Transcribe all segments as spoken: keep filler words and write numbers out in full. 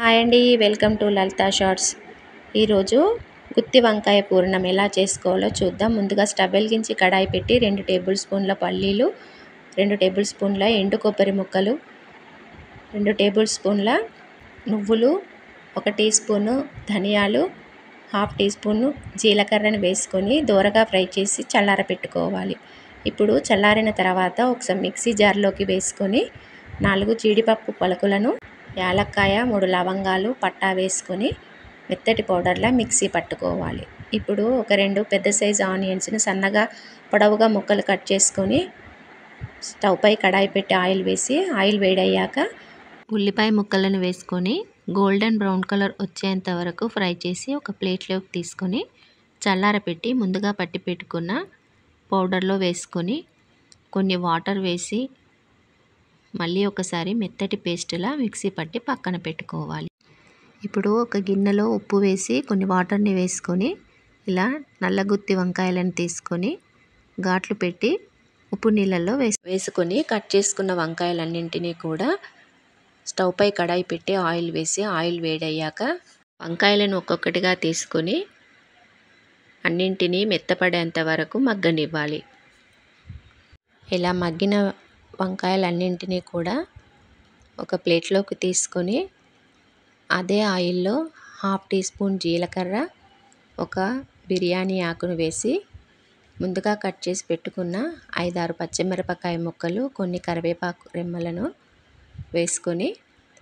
Hi అండి, welcome to Lalitha shorts. ఈరోజు గుత్తి వంకాయ పూర్ణం ఎలా చేసుకోవాలో చూద్దాం. ముందుగా స్టవ్ వెలిగించి కడాయి పెట్టి రెండు టేబుల్ స్పూన్ల పల్లీలు, రెండు టేబుల్ స్పూన్ల ఎండు కొబ్బరి ముక్కలు, రెండు టేబుల్ స్పూన్ల నువ్వులు, ఒక టీ స్పూను ధనియాలు, హాఫ్ టీ స్పూను జీలకర్రను వేసుకొని దోరగా ఫ్రై చేసి చల్లార పెట్టుకోవాలి. ఇప్పుడు చల్లారిన తర్వాత ఒకసారి మిక్సీ జార్లోకి వేసుకొని నాలుగు జీడిపప్పు పలుకులను, యాలక్కాయ, మూడు లవంగాలు, పట్టా వేసుకొని మెత్తటి పౌడర్లా మిక్సీ పట్టుకోవాలి. ఇప్పుడు ఒక రెండు పెద్ద సైజు ఆనియన్స్ని సన్నగా పొడవుగా ముక్కలు కట్ చేసుకొని స్టవ్ పై కడాయి పెట్టి ఆయిల్ వేసి ఆయిల్ వేడయ్యాక ఉల్లిపాయ ముక్కలను వేసుకొని గోల్డెన్ బ్రౌన్ కలర్ వచ్చేంత వరకు ఫ్రై చేసి ఒక ప్లేట్లోకి తీసుకొని చల్లారపెట్టి ముందుగా పట్టి పెట్టుకున్న పౌడర్లో వేసుకొని కొన్ని వాటర్ వేసి మళ్ళీ ఒకసారి మెత్తటి పేస్టులా మిక్సీ పట్టి పక్కన పెట్టుకోవాలి. ఇప్పుడు ఒక గిన్నెలో ఉప్పు వేసి కొన్ని వాటర్ని వేసుకొని ఇలా నల్లగుత్తి వంకాయలను తీసుకొని ఘాట్లు పెట్టి ఉప్పు నీళ్ళల్లో వేసి వేసుకొని కట్ చేసుకున్న వంకాయలన్నింటినీ కూడా స్టవ్ పై కడాయి పెట్టి ఆయిల్ వేసి ఆయిల్ వేడయ్యాక వంకాయలను ఒక్కొక్కటిగా తీసుకొని అన్నింటినీ మెత్తపడేంత వరకు మగ్గనివ్వాలి. ఇలా మగ్గిన వంకాయలన్నింటినీ కూడా ఒక ప్లేట్లోకి తీసుకొని అదే ఆయిల్లో హాఫ్ టీ స్పూన్ జీలకర్ర, ఒక బిర్యానీ ఆకును వేసి ముందుగా కట్ చేసి పెట్టుకున్న ఐదారు పచ్చిమిరపకాయ ముక్కలు, కొన్ని కరివేపాకు రెమ్మలను వేసుకొని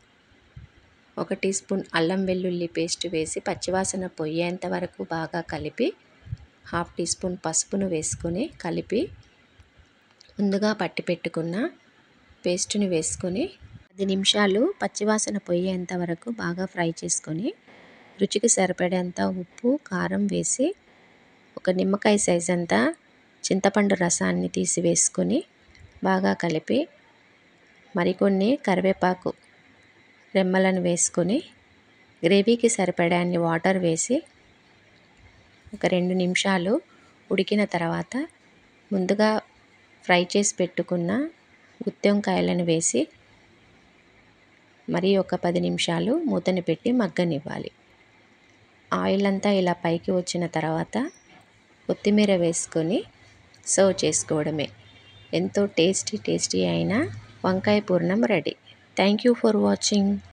ఒక టీ స్పూన్ అల్లం వెల్లుల్లి పేస్ట్ వేసి పచ్చివాసన పోయేంత వరకు బాగా కలిపి హాఫ్ టీ స్పూన్ పసుపును వేసుకొని కలిపి ముందుగా పట్టి పెట్టుకున్న పేస్టుని వేసుకొని పది నిమిషాలు పచ్చివాసన పోయేంత వరకు బాగా ఫ్రై చేసుకొని రుచికి సరిపడేంత ఉప్పు, కారం వేసి ఒక నిమ్మకాయ సైజ్ అంతా చింతపండు రసాన్ని తీసి వేసుకొని బాగా కలిపి మరికొన్ని కరివేపాకు రెమ్మలను వేసుకొని గ్రేవీకి సరిపడాన్ని వాటర్ వేసి ఒక రెండు నిమిషాలు ఉడికిన తర్వాత ముందుగా ఫ్రై చేసి పెట్టుకున్న గుత్తి వంకాయలను వేసి మరి ఒక పది నిమిషాలు మూతని పెట్టి మగ్గనివ్వాలి. ఆయిల్ అంతా ఇలా పైకి వచ్చిన తర్వాత కొత్తిమీర వేసుకొని సర్వ్ చేసుకోవడమే. ఎంతో టేస్టీ టేస్టీ అయిన వంకాయ పూర్ణం ready. Thank you for watching.